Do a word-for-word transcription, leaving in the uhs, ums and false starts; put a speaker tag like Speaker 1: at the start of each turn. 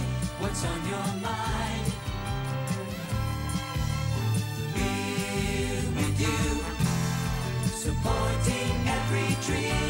Speaker 1: what's on your mind. We're with you, supporting every dream.